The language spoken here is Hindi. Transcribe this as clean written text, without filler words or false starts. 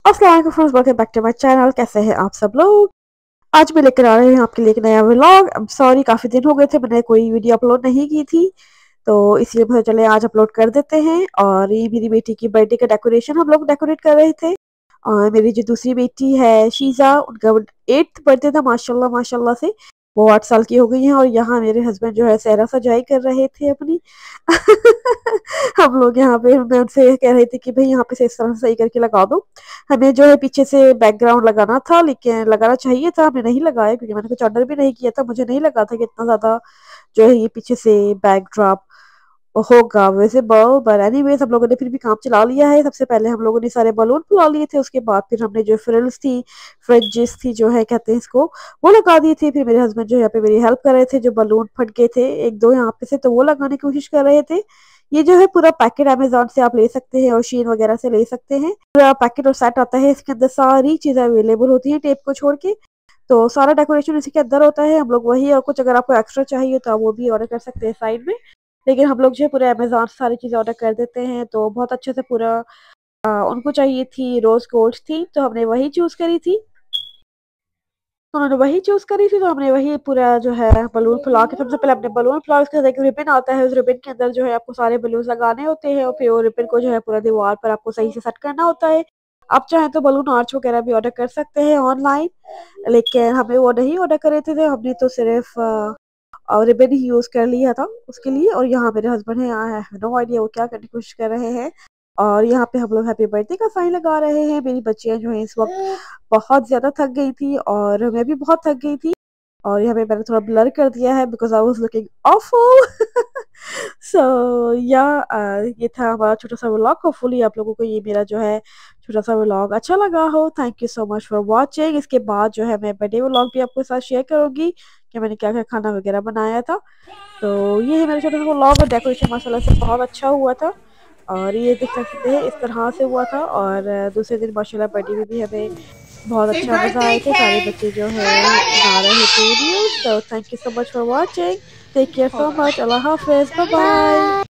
अस्सलाम वालेकुम friends, welcome back to my channel. कैसे हैं आप सब लोग। आज मैं लेकर आ रही हूँ आपके लिए एक नया व्लॉग। अब सॉरी काफ़ी दिन हो गए थे, मैंने कोई वीडियो अपलोड नहीं की थी, तो इसलिए मुझे चले आज अपलोड कर देते हैं। और ये मेरी बेटी की बर्थडे का डेकोरेशन हम लोग डेकोरेट कर रहे थे। और मेरी जो दूसरी बेटी है शीज़ा, उनका 8th बर्थडे था माशाल्लाह माशाल्लाह से। वो 8 साल की हो गई हैं। और यहाँ मेरे हस्बैंड जो है सहरा सजाई कर रहे थे अपनी। हम लोग यहाँ पे, मैं उनसे कह रही थी कि भाई यहाँ पे से इस तरह से सही करके लगा दो। हमें जो है पीछे से बैकग्राउंड लगाना था, लेकिन लगाना चाहिए था, हमने नहीं लगाया क्योंकि मैंने कुछ ऑर्डर भी नहीं किया था। मुझे नहीं लगा था कि इतना ज़्यादा जो है ये पीछे से बैकड्रॉप होगा विजिबल, बट एनीवेज हम लोगों ने फिर भी काम चला लिया है। सबसे पहले हम लोगों ने सारे बलून फुला लिए थे, उसके बाद फिर हमने जो फ्रिल्स थी, फ्रिंजेस थी जो है कहते हैं इसको, वो लगा दी थी। फिर मेरे हस्बैंड जो यहाँ पे मेरी हेल्प कर रहे थे, जो बलून फट गए थे एक दो यहाँ पे से, तो वो लगाने की कोशिश कर रहे थे। ये जो है पूरा पैकेट अमेज़न से आप ले सकते हैं और शीन वगैरह से ले सकते हैं। पूरा पैकेट और सेट आता है, इसके अंदर सारी चीज़ें अवेलेबल होती हैं टेप को छोड़ के। तो सारा डेकोरेशन इसी के अंदर होता है। हम लोग वही, और कुछ अगर आपको एक्स्ट्रा चाहिए तो आप वो भी ऑर्डर कर सकते हैं साइड में। लेकिन हम लोग जो है पूरे अमेज़न से सारी चीज़ें ऑर्डर कर देते हैं, तो बहुत अच्छे से पूरा उनको चाहिए थी रोज़ गोल्ड थी, तो हमने वही चूज़ करी थी। तो उन्होंने वही चूज़ करी थी, तो हमने वही पूरा जो है बलून फुला के, सबसे पहले हमने बलून फुला, उसके साथ एक रिबन आता है, उस रिबन के अंदर जो है आपको सारे बलून लगाने होते हैं और फिर वो रिबन को जो है पूरा दीवार पर आपको सही से सेट करना होता है। आप चाहें तो बलून आर्च वगैरह भी ऑर्डर कर सकते हैं ऑनलाइन, लेकिन हमें वो नहीं ऑर्डर करे थे, हमने तो सिर्फ और रिबन ही यूज़ कर लिया था उसके लिए। और यहाँ मेरे हस्बैंड हैं, आई हैव नो आइडिया वो क्या करने की कोशिश कर रहे हैं। और यहाँ पे हम लोग हैप्पी बर्थडे का साइन लगा रहे हैं। मेरी बच्चियाँ जो हैं इस वक्त बहुत ज़्यादा थक गई थी और मैं भी बहुत थक गई थी। और यहाँ पे मैंने थोड़ा ब्लर कर दिया है because I was looking awful. So yeah ये था हमारा छोटा सा व्लॉग। होपफुली आप लोगों को ये मेरा जो है छोटा सा व्लॉग अच्छा लगा हो। Thank you so much for watching. इसके बाद जो है मैं बर्थडे व्लॉग भी आपके साथ शेयर करूँगी कि मैंने क्या क्या खाना वगैरह बनाया था। तो ये है मेरा छोटा सा व्लॉग, और डेकोरेशन माशाल्लाह से बहुत अच्छा हुआ था। और ये देख सकते हैं इस तरह से हुआ था। और दूसरे दिन माशाल्लाह बर्थडे में भी हमें बहुत Say अच्छा मज़ा birthday आए थे। सारे cake. बच्चे जो है बना रहे थे वीडियोस। तो thank you so much for watching. Take care Hold so on. Much. अल्लाह हाफ़िज़। Bye Bye. बाय।